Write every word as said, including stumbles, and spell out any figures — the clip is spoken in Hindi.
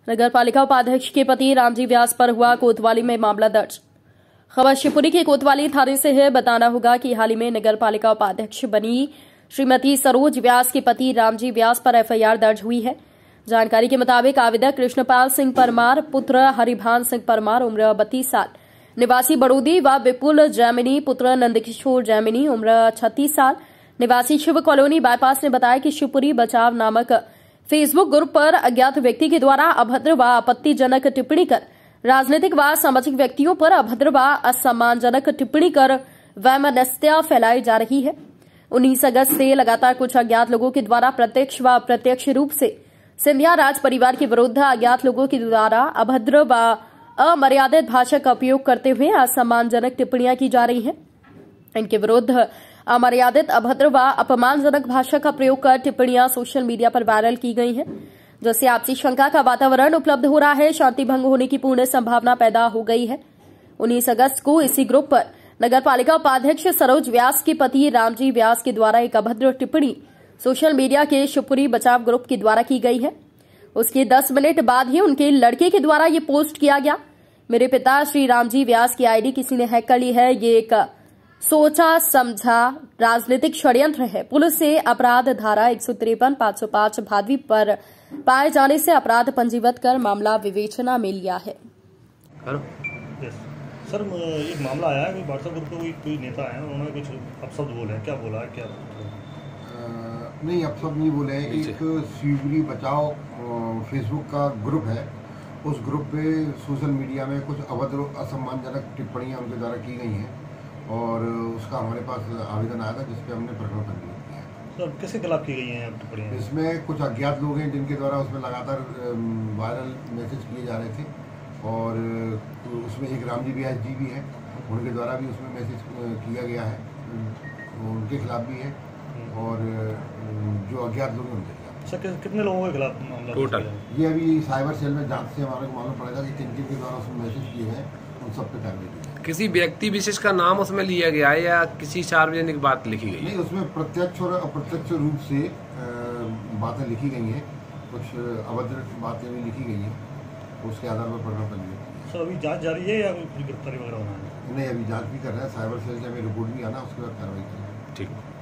नगर पालिका उपाध्यक्ष के पति रामजी व्यास पर हुआ कोतवाली में मामला दर्ज। खबर शिवपुरी के कोतवाली थाने से है। बताना होगा कि हाल ही में नगर पालिका उपाध्यक्ष बनी श्रीमती सरोज व्यास के पति रामजी व्यास पर एफआईआर दर्ज हुई है। जानकारी के मुताबिक आवेदक कृष्णपाल सिंह परमार पुत्र हरिभान सिंह परमार उम्र बत्तीस साल निवासी बड़ोदी व विपुल जैमिनी पुत्र नंदकिशोर जैमिनी उम्र छत्तीस साल निवासी शिव कॉलोनी बाईपास ने बताया कि शिवपुरी बचाव नामक फेसबुक ग्रुप पर अज्ञात व्यक्ति के द्वारा अभद्र व आपत्तिजनक टिप्पणी कर राजनीतिक व सामाजिक व्यक्तियों पर अभद्र व असम्मानजनक टिप्पणी कर वैमनस्यता फैलाई जा रही है। उन्नीस अगस्त से लगातार कुछ अज्ञात लोगों के द्वारा प्रत्यक्ष व अप्रत्यक्ष रूप से सिंधिया राज परिवार के विरुद्ध अज्ञात लोगों के द्वारा अभद्र व अमर्यादित भाषा का उपयोग करते हुए असम्मानजनक टिप्पणियां की जा रही हैं। इनके विरुद्ध अमर्यादित अभद्र व अपमानजनक भाषा का प्रयोग कर टिप्पणियां सोशल मीडिया पर वायरल की गई हैं, जिससे आपसी शंका का वातावरण उपलब्ध हो रहा है। शांति भंग होने की पूर्ण संभावना पैदा हो गई है। उन्नीस अगस्त को इसी ग्रुप पर नगर पालिका उपाध्यक्ष सरोज व्यास के पति रामजी व्यास के द्वारा एक अभद्र टिप्पणी सोशल मीडिया के शिवपुरी बचाव ग्रुप के द्वारा की गई है। उसके दस मिनट बाद ही उनके लड़के के द्वारा ये पोस्ट किया गया। मेरे पिता श्री रामजी व्यास की आईडी किसी ने हैक कर ली है। ये एक सोचा समझा राजनीतिक षड्यंत्र है। पुलिस से अपराध धारा एक सौ तिरपन पांच सौ पांच भादवी पर पाए जाने से अपराध पंजीबद्ध कर मामला विवेचना में लिया है। सर, एक मामला आया है कि व्हाट्सएप ग्रुप पे कोई कोई नेता है, उन्होंने कुछ अपशब्द बोले हैं, क्या बोला है? क्या आ, नहीं, अपशब्द नहीं बोले हैं। एक शिवपुरी बचाओ फेसबुक का ग्रुप है, उस ग्रुप पे सोशल मीडिया में कुछ अभद्र असम्मानजनक टिप्पणियां उनके द्वारा की गई हैं और उसका हमारे पास आवेदन आया था, जिसपे हमने प्रकरण पंजीबद्ध किया है। सर, किसके खिलाफ की गई हैं टिप्पणियां? इसमें कुछ अज्ञात लोग हैं जिनके द्वारा उसमें लगातार वायरल मैसेज किए जा रहे थे और उसमें एक रामजी व्यास जी भी हैं, उनके द्वारा भी उसमें मैसेज किया गया है, उनके खिलाफ भी है और जो अज्ञात लोग हैं उनके खिलाफ। सर, कितने लोगों के खिलाफ मामला टोटल? ये अभी साइबर सेल में जांच से हमारे को मालूम पड़ेगा कि किन किन के द्वारा उसमें मैसेज किए हैं, उन सब पे कार्रवाई की है। किसी व्यक्ति विशेष का नाम उसमें लिया गया है या किसी सार्वजनिक बात लिखी गई है? नहीं, उसमें प्रत्यक्ष और अप्रत्यक्ष रूप से बातें लिखी गई हैं, कुछ अभद्र बातें भी लिखी गई हैं, उसके आधार पर प्रकरण पंजीबद्ध। सर, अभी जांच जारी है या गिरफ्तारी वगैरह होना है? नहीं, अभी जांच भी कर रहे हैं, साइबर सेल से हमें रिपोर्ट भी आना, उसके बाद कार्रवाई करेंगे। ठीक।